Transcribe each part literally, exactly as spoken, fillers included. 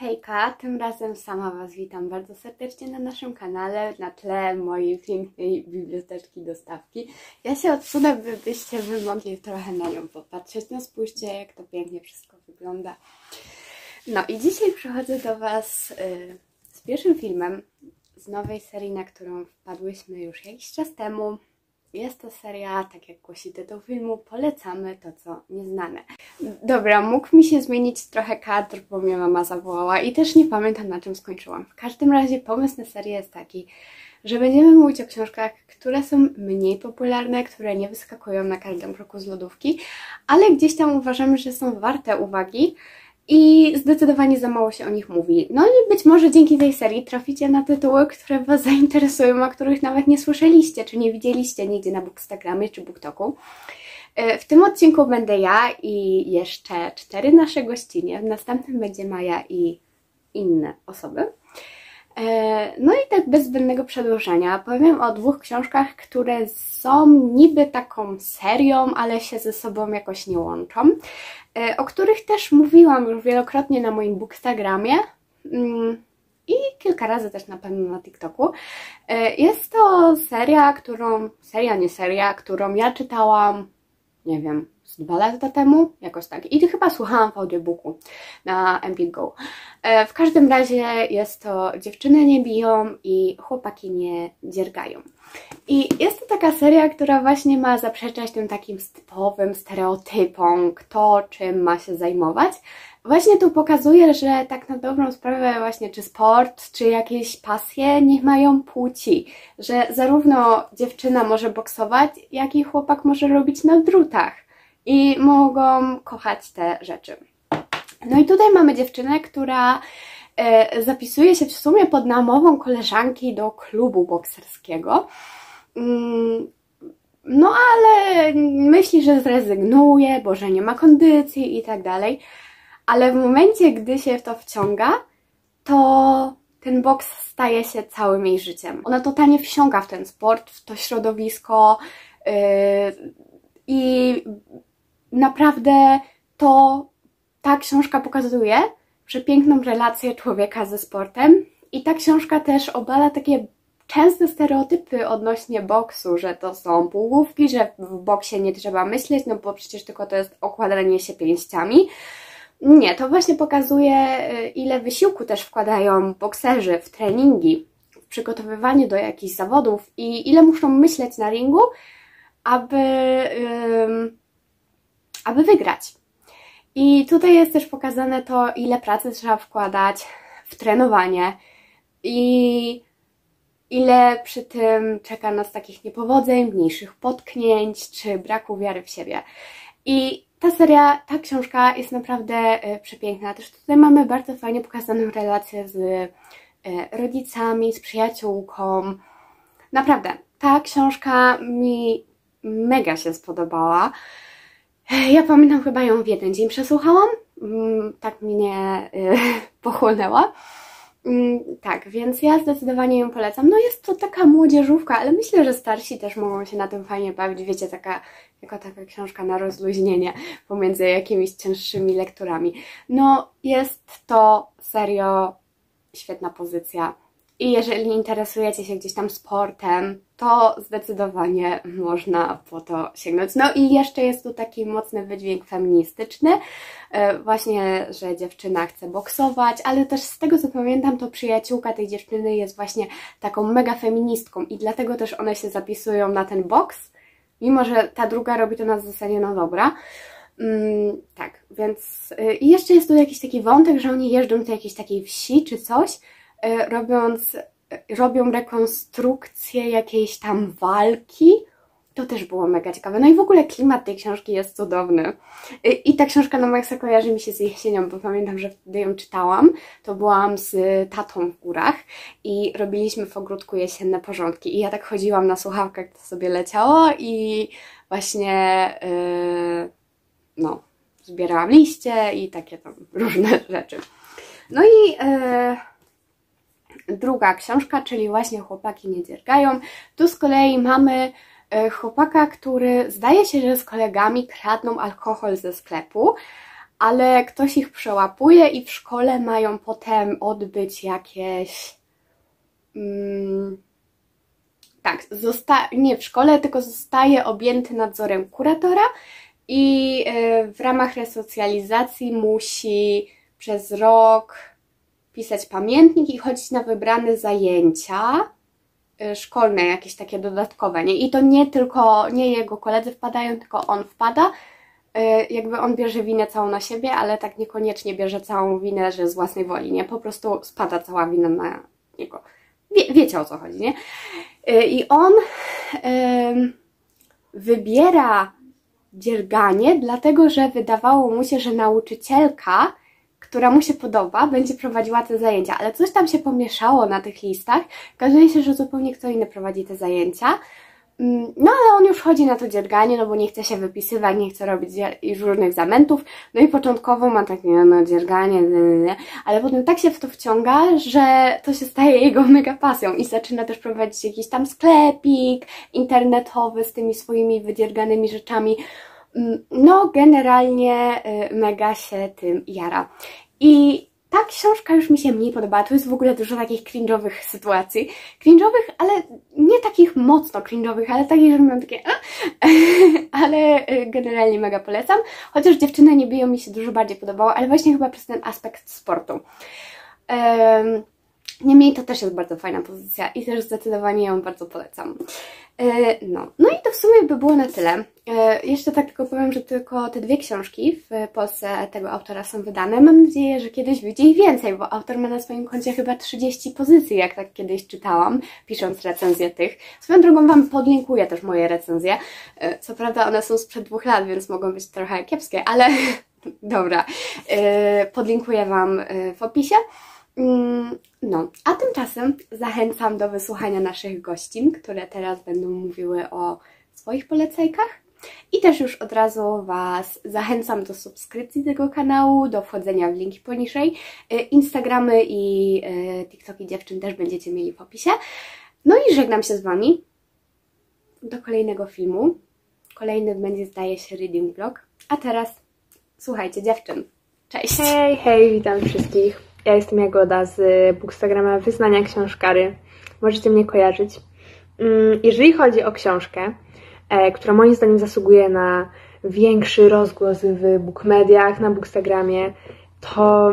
Hejka, tym razem sama Was witam bardzo serdecznie na naszym kanale, na tle mojej pięknej biblioteczki dostawki. Ja się odsunę, by byście wy mogli trochę na nią popatrzeć. No spójrzcie, jak to pięknie wszystko wygląda. No i dzisiaj przychodzę do Was yy, z pierwszym filmem z nowej serii, na którą wpadłyśmy już jakiś czas temu. Jest to seria, tak jak głosi tytuł filmu, polecamy to, co nieznane. Dobra, mógł mi się zmienić trochę kadr, bo mnie mama zawołała i też nie pamiętam, na czym skończyłam. W każdym razie pomysł na serię jest taki, że będziemy mówić o książkach, które są mniej popularne, które nie wyskakują na każdym kroku z lodówki, ale gdzieś tam uważamy, że są warte uwagi i zdecydowanie za mało się o nich mówi. No i być może dzięki tej serii traficie na tytuły, które Was zainteresują, a których nawet nie słyszeliście, czy nie widzieliście nigdzie na Bookstagramie czy BookToku. W tym odcinku będę ja i jeszcze cztery nasze gościnie. W następnym będzie Maja i inne osoby. No i tak bez zbędnego przedłużenia powiem o dwóch książkach, które są niby taką serią, ale się ze sobą jakoś nie łączą, o których też mówiłam już wielokrotnie na moim Bookstagramie i kilka razy też na pewno na TikToku. Jest to seria, którą, seria nie seria, którą ja czytałam, nie wiem, z dwa lata temu, jakoś tak. I chyba słuchałam w audiobooku na M P Go. W każdym razie jest to Dziewczyny nie biją i chłopaki nie dziergają. I jest to taka seria, która właśnie ma zaprzeczać tym takim typowym stereotypom, kto czym ma się zajmować. Właśnie tu pokazuje, że tak na dobrą sprawę właśnie czy sport, czy jakieś pasje nie mają płci. Że zarówno dziewczyna może boksować, jak i chłopak może robić na drutach. I mogą kochać te rzeczy. No i tutaj mamy dziewczynę, która e, zapisuje się w sumie pod namową koleżanki do klubu bokserskiego. Mm, no ale myśli, że zrezygnuje, bo że nie ma kondycji i tak dalej. Ale w momencie, gdy się w to wciąga, to ten boks staje się całym jej życiem. Ona totalnie wsiąka w ten sport, w to środowisko yy, i naprawdę to ta książka pokazuje przepiękną relację człowieka ze sportem i ta książka też obala takie częste stereotypy odnośnie boksu, że to są półgłówki, że w boksie nie trzeba myśleć, no bo przecież tylko to jest okładanie się pięściami. Nie, to właśnie pokazuje, ile wysiłku też wkładają bokserzy w treningi, w przygotowywanie do jakichś zawodów i ile muszą myśleć na ringu, aby... Yy, aby wygrać. I tutaj jest też pokazane to, ile pracy trzeba wkładać w trenowanie i ile przy tym czeka nas takich niepowodzeń, mniejszych potknięć czy braku wiary w siebie. I ta seria, ta książka jest naprawdę przepiękna. Też tutaj mamy bardzo fajnie pokazaną relację z rodzicami, z przyjaciółką. Naprawdę, ta książka mi mega się spodobała. Ja pamiętam, chyba ją w jeden dzień przesłuchałam, tak mnie yy, pochłonęła. Yy, tak, więc ja zdecydowanie ją polecam. No jest to taka młodzieżówka, ale myślę, że starsi też mogą się na tym fajnie bawić. Wiecie, taka, jako taka książka na rozluźnienie pomiędzy jakimiś cięższymi lekturami. No jest to serio świetna pozycja. I jeżeli interesujecie się gdzieś tam sportem, to zdecydowanie można po to sięgnąć. No i jeszcze jest tu taki mocny wydźwięk feministyczny, właśnie, że dziewczyna chce boksować, ale też z tego co pamiętam, to przyjaciółka tej dziewczyny jest właśnie taką mega feministką i dlatego też one się zapisują na ten boks, mimo że ta druga robi to na zasadzie, no dobra. Mm, tak, więc i jeszcze jest tu jakiś taki wątek, że oni jeżdżą do jakiejś takiej wsi czy coś, robiąc, robią rekonstrukcję jakiejś tam walki. To też było mega ciekawe. No i w ogóle klimat tej książki jest cudowny. I ta książka na maksa kojarzy mi się z jesienią, bo pamiętam, że wtedy ją czytałam. To byłam z tatą w górach i robiliśmy w ogródku jesienne porządki. I ja tak chodziłam na słuchawkach, to sobie leciało i właśnie yy, no, zbierałam liście i takie tam różne rzeczy. No i yy, druga książka, czyli właśnie Chłopaki nie dziergają. Tu z kolei mamy chłopaka, który zdaje się, że z kolegami kradną alkohol ze sklepu, ale ktoś ich przełapuje i w szkole mają potem odbyć jakieś... Mm, tak, zosta- nie w szkole, tylko zostaje objęty nadzorem kuratora i yy, w ramach resocjalizacji musi przez rok pisać pamiętnik i chodzić na wybrane zajęcia yy, szkolne, jakieś takie dodatkowe, nie? I to nie tylko, nie jego koledzy wpadają, tylko on wpada. Jakby on bierze winę całą na siebie, ale tak niekoniecznie bierze całą winę, że z własnej woli, nie? Po prostu spada cała wina na niego. Wie, wiecie, o co chodzi, nie? I on yy, wybiera dzierganie, dlatego że wydawało mu się, że nauczycielka, która mu się podoba, będzie prowadziła te zajęcia, ale coś tam się pomieszało na tych listach. Okazuje się, że zupełnie kto inny prowadzi te zajęcia. No ale on już chodzi na to dzierganie, no bo nie chce się wypisywać, nie chce robić różnych zamętów. No i początkowo ma takie, no dzierganie, ale potem tak się w to wciąga, że to się staje jego mega pasją i zaczyna też prowadzić jakiś tam sklepik internetowy z tymi swoimi wydzierganymi rzeczami. No generalnie mega się tym jara. I ta książka już mi się mniej podobała, tu jest w ogóle dużo takich cringe'owych sytuacji. Cringe'owych, ale nie takich mocno cringe'owych, ale takich, że mam takie ale generalnie mega polecam. Chociaż dziewczyny nie biją mi się dużo bardziej podobało, ale właśnie chyba przez ten aspekt sportu. Um, Niemniej to też jest bardzo fajna pozycja i też zdecydowanie ją bardzo polecam. No, no i to w sumie by było na tyle. Jeszcze tak tylko powiem, że tylko te dwie książki w Polsce tego autora są wydane. Mam nadzieję, że kiedyś wyjdzie ich więcej, bo autor ma na swoim koncie chyba trzydzieści pozycji, jak tak kiedyś czytałam, pisząc recenzję tych. Swoją drogą Wam podlinkuję też moje recenzje. Co prawda one są sprzed dwóch lat, więc mogą być trochę kiepskie, ale dobra. Podlinkuję Wam w opisie. No, a tymczasem zachęcam do wysłuchania naszych gościń, które teraz będą mówiły o swoich polecajkach. I też już od razu Was zachęcam do subskrypcji tego kanału, do wchodzenia w linki poniżej. Instagramy i TikToki dziewczyn też będziecie mieli w opisie. No i żegnam się z Wami do kolejnego filmu. Kolejny będzie, zdaje się, reading vlog. A teraz słuchajcie dziewczyn. Cześć! Hej, hej, witam wszystkich. Ja jestem Jagoda z Bookstagrama Wyznania Książkary. Możecie mnie kojarzyć. Jeżeli chodzi o książkę, która moim zdaniem zasługuje na większy rozgłos w bookmediach, na Bookstagramie, to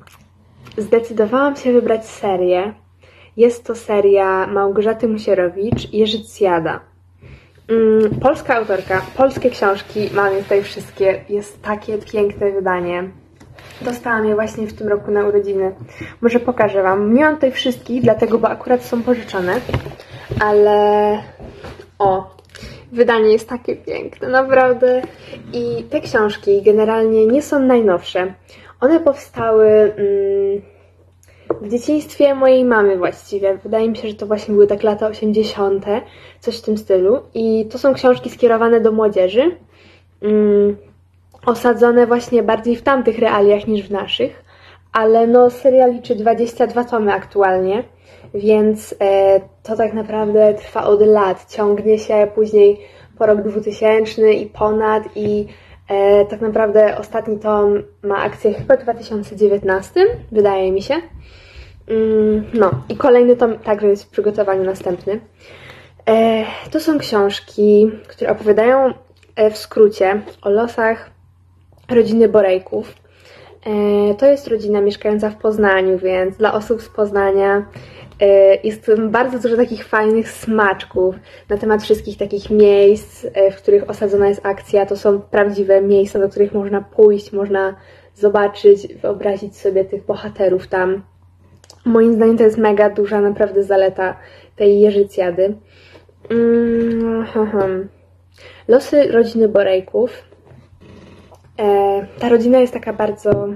zdecydowałam się wybrać serię. Jest to seria Małgorzaty Musierowicz i Jerzy Cjada. Polska autorka, polskie książki, mam je tutaj wszystkie. Jest takie piękne wydanie. Dostałam je właśnie w tym roku na urodziny. Może pokażę Wam. Nie mam tutaj wszystkich, dlatego, bo akurat są pożyczone. Ale... O! Wydanie jest takie piękne, naprawdę. I te książki generalnie nie są najnowsze. One powstały mm, w dzieciństwie mojej mamy właściwie. Wydaje mi się, że to właśnie były tak lata osiemdziesiąte. Coś w tym stylu. I to są książki skierowane do młodzieży. Mm, osadzone właśnie bardziej w tamtych realiach niż w naszych, ale no seria liczy dwadzieścia dwa tomy aktualnie, więc e, to tak naprawdę trwa od lat, ciągnie się później po rok dwutysięczny i ponad i e, tak naprawdę ostatni tom ma akcję chyba w dwa tysiące dziewiętnastym, wydaje mi się. Mm, no i kolejny tom także jest w przygotowaniu, następny. E, to są książki, które opowiadają e, w skrócie o losach rodziny Borejków. To jest rodzina mieszkająca w Poznaniu, więc dla osób z Poznania jest bardzo dużo takich fajnych smaczków na temat wszystkich takich miejsc, w których osadzona jest akcja. To są prawdziwe miejsca, do których można pójść, można zobaczyć, wyobrazić sobie tych bohaterów tam. Moim zdaniem to jest mega duża naprawdę zaleta tej Jerzy Cjady. Losy rodziny Borejków. Ta rodzina jest taka bardzo,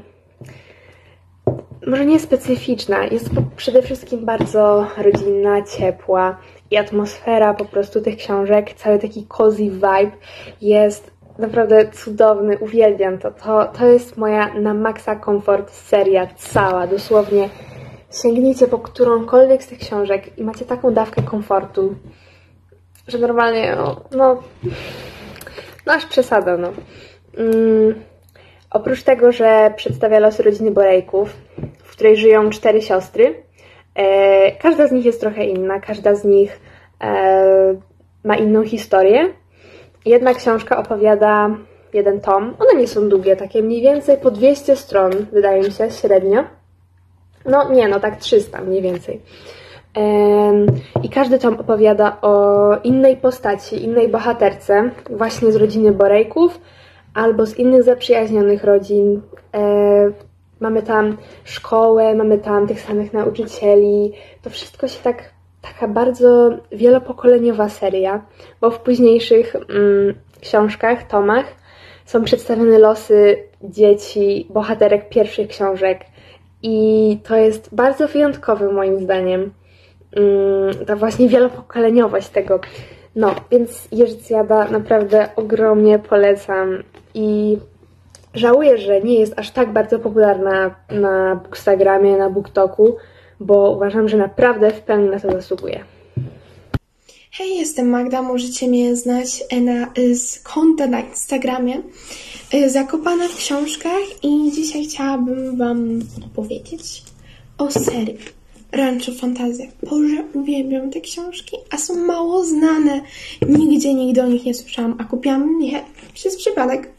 może nie specyficzna, jest przede wszystkim bardzo rodzinna, ciepła i atmosfera po prostu tych książek, cały taki cozy vibe jest naprawdę cudowny, uwielbiam to. To, to jest moja na maksa komfort seria cała, dosłownie sięgnijcie po którąkolwiek z tych książek i macie taką dawkę komfortu, że normalnie, no, no, no aż przesada, no. Oprócz tego, że przedstawia losy rodziny Borejków, w której żyją cztery siostry, e, każda z nich jest trochę inna, każda z nich e, ma inną historię. Jedna książka opowiada jeden tom, one nie są długie, takie mniej więcej po dwieście stron, wydaje mi się, średnio. No nie, no tak trzysta mniej więcej. I każdy tom opowiada o innej postaci, innej bohaterce, właśnie z rodziny Borejków, albo z innych zaprzyjaźnionych rodzin. Mamy tam szkołę, mamy tam tych samych nauczycieli. To wszystko się tak, taka bardzo wielopokoleniowa seria, bo w późniejszych mm, książkach, tomach są przedstawione losy dzieci, bohaterek pierwszych książek. I to jest bardzo wyjątkowe moim zdaniem. Ta właśnie wielopokoleniowość tego. No, więc Jerzycjada naprawdę ogromnie polecam i żałuję, że nie jest aż tak bardzo popularna na Bookstagramie, na BookToku, bo uważam, że naprawdę w pełni na to zasługuje. Hej, jestem Magda, możecie mnie znać na, z konta na Instagramie Zakopana w książkach i dzisiaj chciałabym Wam opowiedzieć o serii Rancho Fantazja. Boże, uwielbiam te książki, a są mało znane. Nigdzie, nigdy o nich nie słyszałam, a kupiłam je przez przypadek.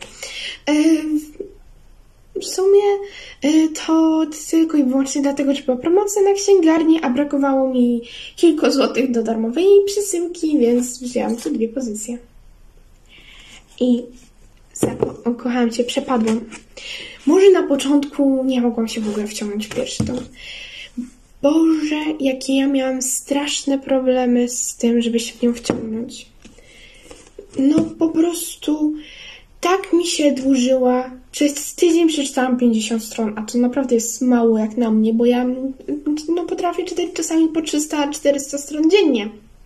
W sumie to tylko i wyłącznie dlatego, że była promocja na księgarni, a brakowało mi kilku złotych do darmowej przesyłki, więc wzięłam tu dwie pozycje. I kochałam się, przepadłam. Może na początku nie mogłam się w ogóle wciągnąć w pierwszy tom. Boże, jakie ja miałam straszne problemy z tym, żeby się w nią wciągnąć. No po prostu tak mi się dłużyła. Przez tydzień przeczytałam pięćdziesiąt stron, a to naprawdę jest mało jak na mnie, bo ja no, potrafię czytać czasami po trzysta czterysta stron dziennie.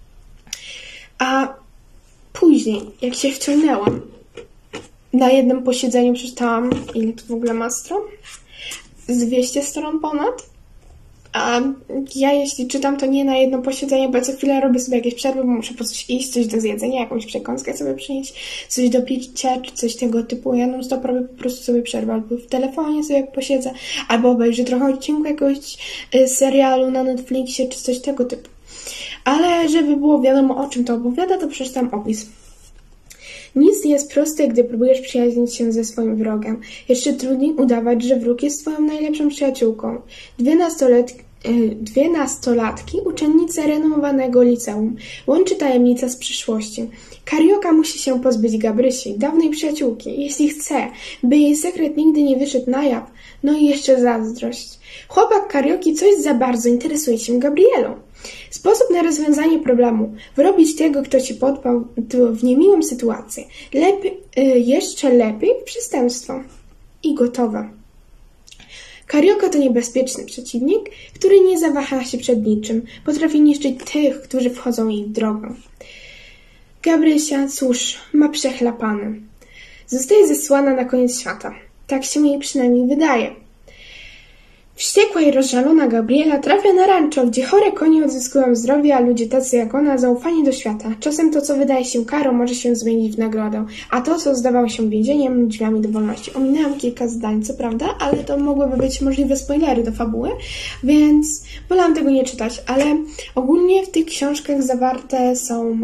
A później, jak się wciągnęłam, na jednym posiedzeniu przeczytałam, ile to w ogóle ma stron? Z dwieście stron ponad. A ja jeśli czytam, to nie na jedno posiedzenie, bo co chwilę robię sobie jakieś przerwy, bo muszę po coś iść, coś do zjedzenia, jakąś przekąskę sobie przynieść, coś do picia, czy coś tego typu. Ja non stop robię po prostu sobie przerwę, albo w telefonie sobie posiedzę, albo obejrzę trochę odcinku jakiegoś serialu na Netflixie, czy coś tego typu. Ale żeby było wiadomo, o czym to opowiada, to przeczytam opis. Nic nie jest proste, gdy próbujesz przyjaźnić się ze swoim wrogiem. Jeszcze trudniej udawać, że wróg jest twoją najlepszą przyjaciółką. Dwie, nastolet... Dwie nastolatki, uczennice renomowanego liceum. Łączy tajemnica z przyszłości. Karioka musi się pozbyć Gabrysi, dawnej przyjaciółki, jeśli chce, by jej sekret nigdy nie wyszedł na jaw. No i jeszcze zazdrość. Chłopak Karioki coś za bardzo interesuje się Gabrielą. Sposób na rozwiązanie problemu. Wrobić tego, kto ci podpał w niemiłą sytuację. Lepiej, jeszcze lepiej w przestępstwo. I gotowe. Karioka to niebezpieczny przeciwnik, który nie zawaha się przed niczym. Potrafi niszczyć tych, którzy wchodzą jej w drogę. Gabrysia, cóż, ma przechlapany. Zostaje zesłana na koniec świata. Tak się jej przynajmniej wydaje. Wściekła i rozżalona Gabriela trafia na rancho, gdzie chore konie odzyskują zdrowie, a ludzie tacy jak ona zaufanie do świata. Czasem to, co wydaje się karą, może się zmienić w nagrodę, a to, co zdawało się więzieniem, drzwiami do wolności. Ominęłam kilka zdań, co prawda, ale to mogłyby być możliwe spoilery do fabuły, więc wolałam tego nie czytać, ale ogólnie w tych książkach zawarte są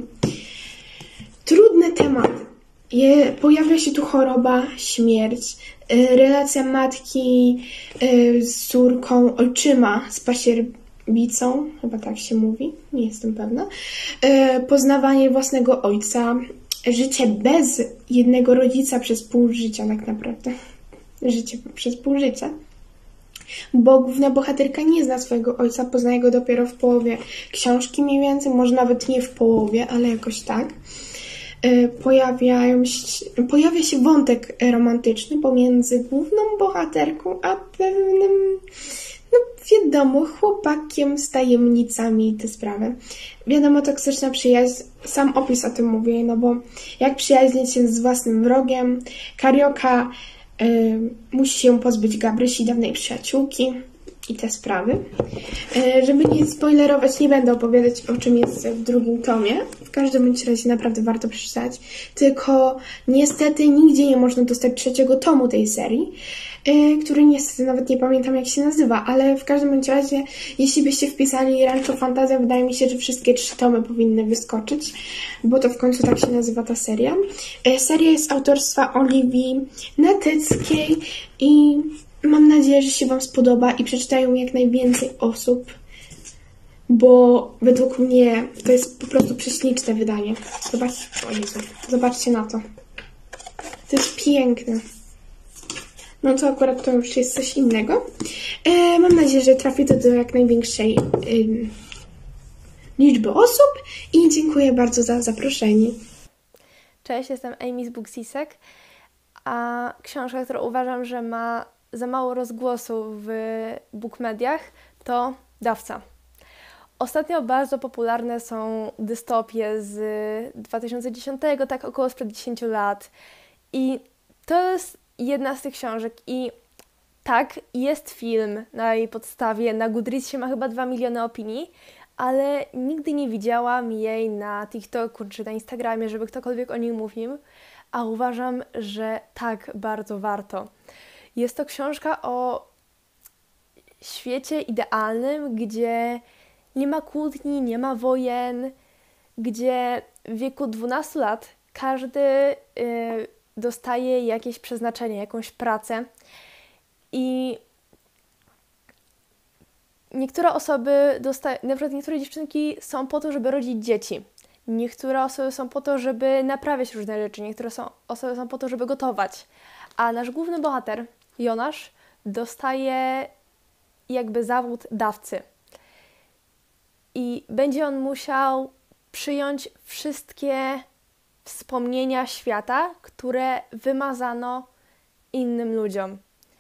trudne tematy. Je, pojawia się tu choroba, śmierć, y, relacja matki y, z córką, ojczyma z pasierbicą, chyba tak się mówi, nie jestem pewna, y, poznawanie własnego ojca, życie bez jednego rodzica przez pół życia tak naprawdę, życie przez pół życia. Bo główna bohaterka nie zna swojego ojca, poznaje go dopiero w połowie książki mniej więcej, może nawet nie w połowie, ale jakoś tak. Pojawiają się, pojawia się wątek romantyczny pomiędzy główną bohaterką a pewnym, no wiadomo, chłopakiem z tajemnicami i te sprawy. Wiadomo, toksyczna przyjaźń, sam opis o tym mówi, no bo jak przyjaźnić się z własnym wrogiem, Karioka y, musi się pozbyć Gabrysi, dawnej przyjaciółki i te sprawy. Y, żeby nie spoilerować, nie będę opowiadać, o czym jest w drugim tomie. w każdym bądź razie naprawdę warto przeczytać. Tylko niestety nigdzie nie można dostać trzeciego tomu tej serii, yy, który niestety nawet nie pamiętam jak się nazywa, ale w każdym bądź razie, jeśli byście wpisali Rancho Fantazja, wydaje mi się, że wszystkie trzy tomy powinny wyskoczyć, bo to w końcu tak się nazywa ta seria. Yy, seria jest autorstwa Oliwii Natyckiej i mam nadzieję, że się Wam spodoba i przeczytają jak najwięcej osób, bo według mnie to jest po prostu prześliczne wydanie. Zobaczcie, o Jezu, zobaczcie na to. To jest piękne. No to akurat to już jest coś innego. E, mam nadzieję, że trafi to do jak największej e, liczby osób i dziękuję bardzo za zaproszenie. Cześć, jestem Amy z Booksisek, a książka, którą uważam, że ma za mało rozgłosu w bookmediach, to Dawca. Ostatnio bardzo popularne są dystopie z dwa tysiące dziesiątego, tak około sprzed dziesięciu lat. I to jest jedna z tych książek. I tak, jest film na jej podstawie. Na Goodreadsie ma chyba dwa miliony opinii, ale nigdy nie widziałam jej na TikToku czy na Instagramie, żeby ktokolwiek o niej mówił. A uważam, że tak, bardzo warto. Jest to książka o świecie idealnym, gdzie nie ma kłótni, nie ma wojen, gdzie w wieku dwunastu lat każdy y, dostaje jakieś przeznaczenie, jakąś pracę i niektóre osoby dostają, na przykład niektóre dziewczynki są po to, żeby rodzić dzieci, niektóre osoby są po to, żeby naprawiać różne rzeczy, niektóre są, osoby są po to, żeby gotować, a nasz główny bohater, Jonasz, dostaje jakby zawód dawcy. I będzie on musiał przyjąć wszystkie wspomnienia świata, które wymazano innym ludziom.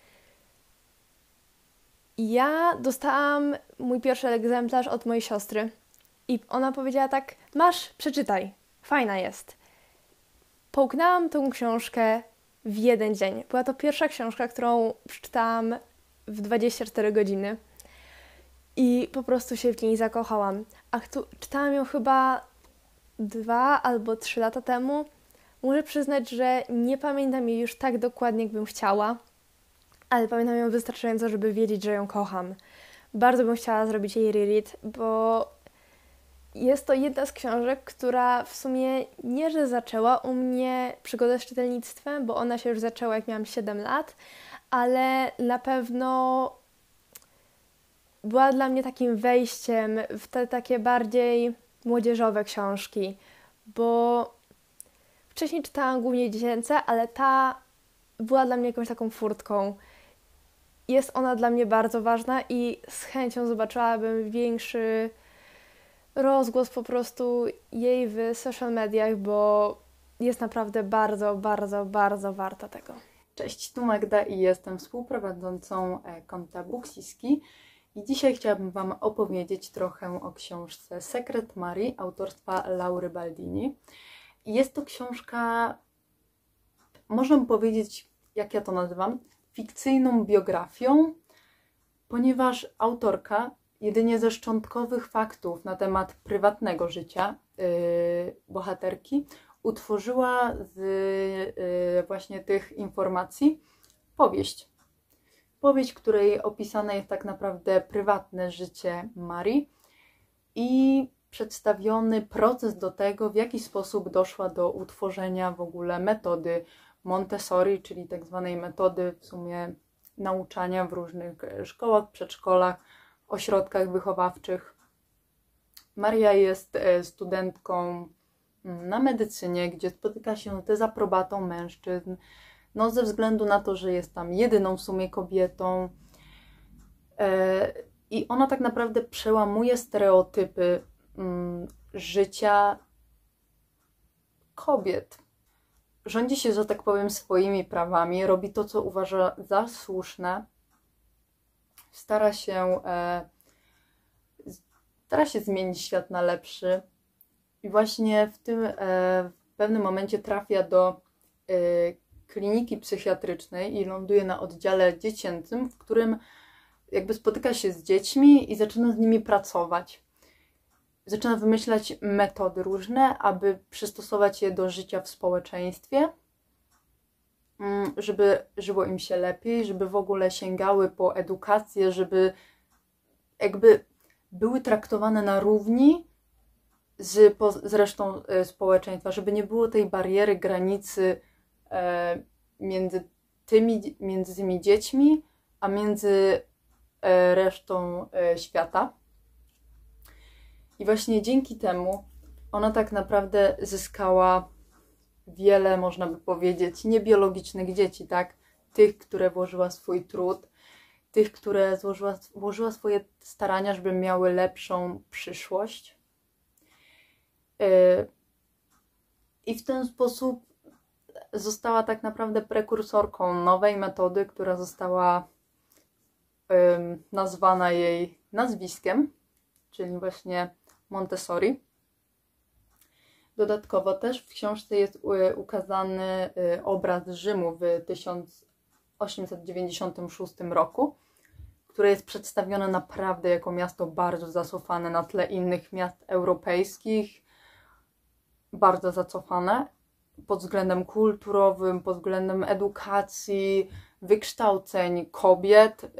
Ja dostałam mój pierwszy egzemplarz od mojej siostry i ona powiedziała tak: masz, przeczytaj, fajna jest. Połknęłam tą książkę w jeden dzień. Była to pierwsza książka, którą przeczytałam w dwadzieścia cztery godziny. I po prostu się w niej zakochałam. A tu, czytałam ją chyba dwa albo trzy lata temu. Muszę przyznać, że nie pamiętam jej już tak dokładnie, jakbym chciała, ale pamiętam ją wystarczająco, żeby wiedzieć, że ją kocham. Bardzo bym chciała zrobić jej reread, bo jest to jedna z książek, która w sumie nie, że zaczęła u mnie przygodę z czytelnictwem, bo ona się już zaczęła, jak miałam siedem lat, ale na pewno była dla mnie takim wejściem w te takie bardziej młodzieżowe książki, bo wcześniej czytałam głównie dziecięce, ale ta była dla mnie jakąś taką furtką. Jest ona dla mnie bardzo ważna i z chęcią zobaczyłabym większy rozgłos po prostu jej w social mediach, bo jest naprawdę bardzo, bardzo, bardzo warta tego. Cześć, tu Magda i jestem współprowadzącą konta Booksiski. I dzisiaj chciałabym Wam opowiedzieć trochę o książce Sekret Marii autorstwa Laury Baldini. Jest to książka, można powiedzieć, jak ja to nazywam, fikcyjną biografią, ponieważ autorka jedynie ze szczątkowych faktów na temat prywatnego życia yy, bohaterki utworzyła z yy, właśnie tych informacji powieść. Powieść, której opisane jest tak naprawdę prywatne życie Marii i przedstawiony proces do tego, w jaki sposób doszła do utworzenia w ogóle metody Montessori, czyli tak zwanej metody w sumie nauczania w różnych szkołach, przedszkolach, ośrodkach wychowawczych. Maria jest studentką na medycynie, gdzie spotyka się z dezaprobatą mężczyzn, no ze względu na to, że jest tam jedyną w sumie kobietą. I ona tak naprawdę przełamuje stereotypy życia kobiet. Rządzi się, że tak powiem, swoimi prawami, robi to, co uważa za słuszne, stara się, stara się zmienić świat na lepszy i właśnie w tym w pewnym momencie trafia do kliniki psychiatrycznej i ląduje na oddziale dziecięcym, w którym jakby spotyka się z dziećmi i zaczyna z nimi pracować. zaczyna wymyślać metody różne, aby przystosować je do życia w społeczeństwie, żeby żyło im się lepiej, żeby w ogóle sięgały po edukację, żeby jakby były traktowane na równi z, z resztą społeczeństwa, żeby nie było tej bariery, granicy e, między, tymi, między tymi dziećmi, a między e, resztą e, świata. I właśnie dzięki temu ona tak naprawdę zyskała wiele, można by powiedzieć, niebiologicznych dzieci, tak? Tych, które włożyła swój trud, tych, które złożyła, włożyła swoje starania, żeby miały lepszą przyszłość. I w ten sposób została tak naprawdę prekursorką nowej metody, która została nazwana jej nazwiskiem, czyli właśnie Montessori. Dodatkowo też w książce jest ukazany obraz Rzymu w tysiąc osiemset dziewięćdziesiątym szóstym roku, które jest przedstawione naprawdę jako miasto bardzo zacofane na tle innych miast europejskich, bardzo zacofane pod względem kulturowym, pod względem edukacji, wykształceń kobiet,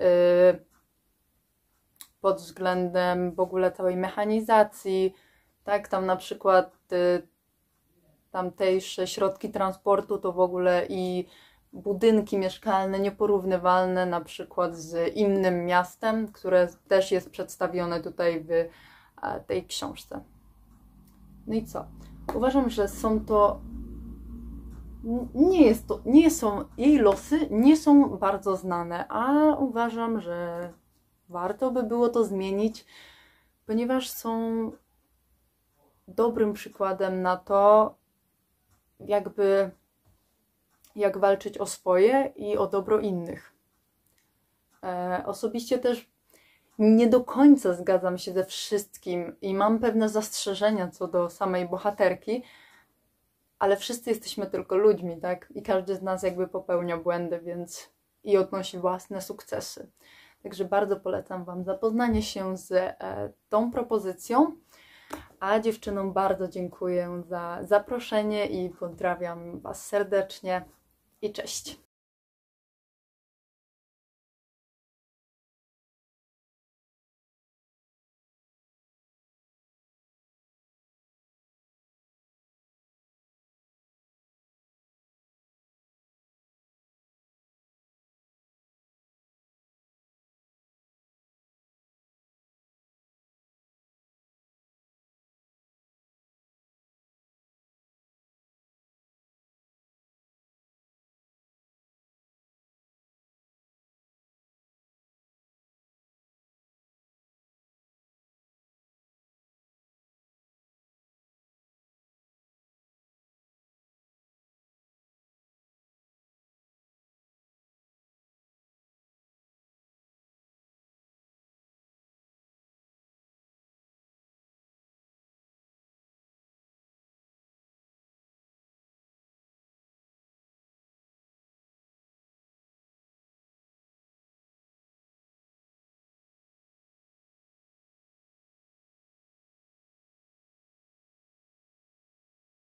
pod względem w ogóle całej mechanizacji, tak, tam na przykład tamtejsze środki transportu to w ogóle i budynki mieszkalne nieporównywalne na przykład z innym miastem, które też jest przedstawione tutaj w tej książce. No i co? Uważam, że są to nie jest to, nie są, jej losy nie są bardzo znane, a uważam, że warto by było to zmienić, ponieważ są dobrym przykładem na to, jakby jak walczyć o swoje i o dobro innych. E, osobiście też nie do końca zgadzam się ze wszystkim i mam pewne zastrzeżenia co do samej bohaterki, ale wszyscy jesteśmy tylko ludźmi, tak? I każdy z nas jakby popełnia błędy, więc i odnosi własne sukcesy. Także bardzo polecam Wam zapoznanie się z e, tą propozycją, a dziewczynom bardzo dziękuję za zaproszenie i pozdrawiam Was serdecznie i cześć!